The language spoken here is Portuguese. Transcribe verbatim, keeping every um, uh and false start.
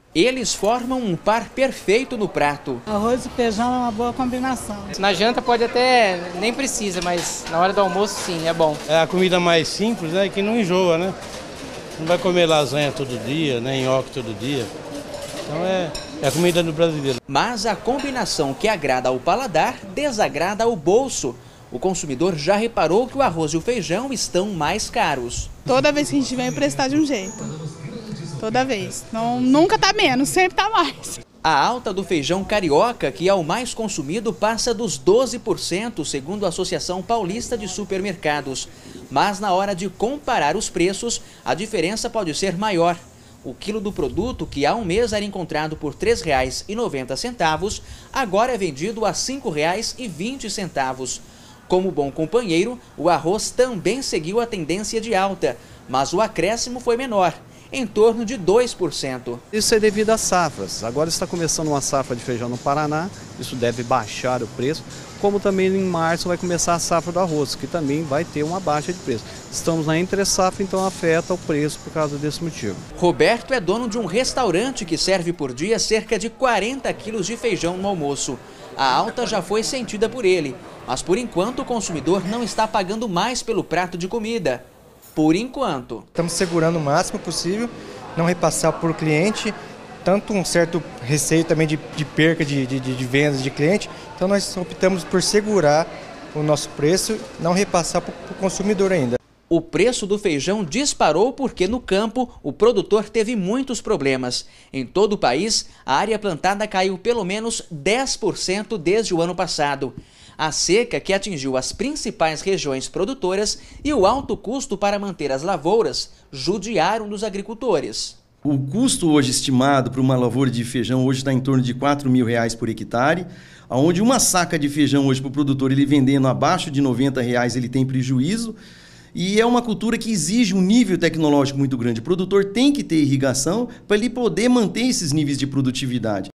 Eles formam um par perfeito no prato. Arroz e feijão é uma boa combinação. Na janta pode até, nem precisa, mas na hora do almoço sim, é bom. É a comida mais simples, né, que não enjoa, né? Não vai comer lasanha todo dia, nem nhoque todo dia. Então é, é a comida do brasileiro. Mas a combinação que agrada ao paladar desagrada ao bolso. O consumidor já reparou que o arroz e o feijão estão mais caros. Toda vez que a gente vem, o preço está de um jeito. Toda vez. Não, nunca está menos, sempre está mais. A alta do feijão carioca, que é o mais consumido, passa dos doze por cento, segundo a Associação Paulista de Supermercados. Mas na hora de comparar os preços, a diferença pode ser maior. O quilo do produto, que há um mês era encontrado por três reais e noventa centavos, agora é vendido a cinco reais e vinte centavos. Como bom companheiro, o arroz também seguiu a tendência de alta, mas o acréscimo foi menor, em torno de dois por cento. Isso é devido às safras. Agora está começando uma safra de feijão no Paraná, isso deve baixar o preço, como também em março vai começar a safra do arroz, que também vai ter uma baixa de preço. Estamos na entre safra, então afeta o preço por causa desse motivo. Roberto é dono de um restaurante que serve por dia cerca de quarenta quilos de feijão no almoço. A alta já foi sentida por ele, mas por enquanto o consumidor não está pagando mais pelo prato de comida. Por enquanto. Estamos segurando o máximo possível, não repassar para o cliente, tanto um certo receio também de, de perca de, de, de vendas de cliente, então nós optamos por segurar o nosso preço, não repassar para o consumidor ainda. O preço do feijão disparou porque no campo o produtor teve muitos problemas. Em todo o país, a área plantada caiu pelo menos dez por cento desde o ano passado. A seca que atingiu as principais regiões produtoras e o alto custo para manter as lavouras judiaram dos agricultores. O custo hoje estimado para uma lavoura de feijão hoje está em torno de quatro mil reais por hectare, onde uma saca de feijão hoje para o produtor, ele vendendo abaixo de noventa reais, ele tem prejuízo. E é uma cultura que exige um nível tecnológico muito grande. O produtor tem que ter irrigação para ele poder manter esses níveis de produtividade.